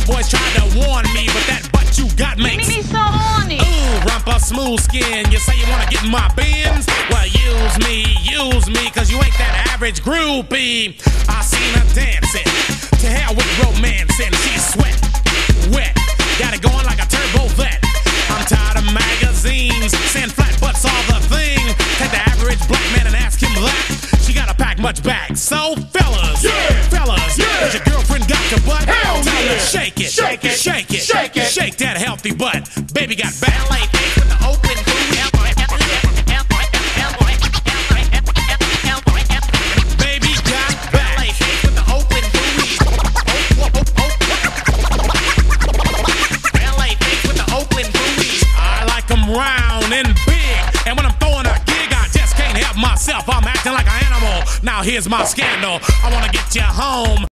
boys tried to warn me, but that butt you got makes me so horny. Ooh, rumpa smooth skin. You say you wanna get in my bins? Well, use me, cause you ain't that average groupie. I seen her dancing, to hell with romancing. She's sweat, wet, got it going like a turbo vet. I'm tired of magazines saying flat butts all the thing. Take the average black man and ask him that. She gotta pack much back. So fellas, has your girlfriend got your butt? Hell Tell yeah. her shake it, Shake it. shake it, Shake it. shake that healthy butt. Baby got ballet feet with the open booty. Baby got ballet feet with the open booty. Ballet feet with the open booty. I like 'em round and big, and when I'm throwing a gig, I just can't help myself. I'm acting like an animal. Now here's my scandal. I wanna get you home.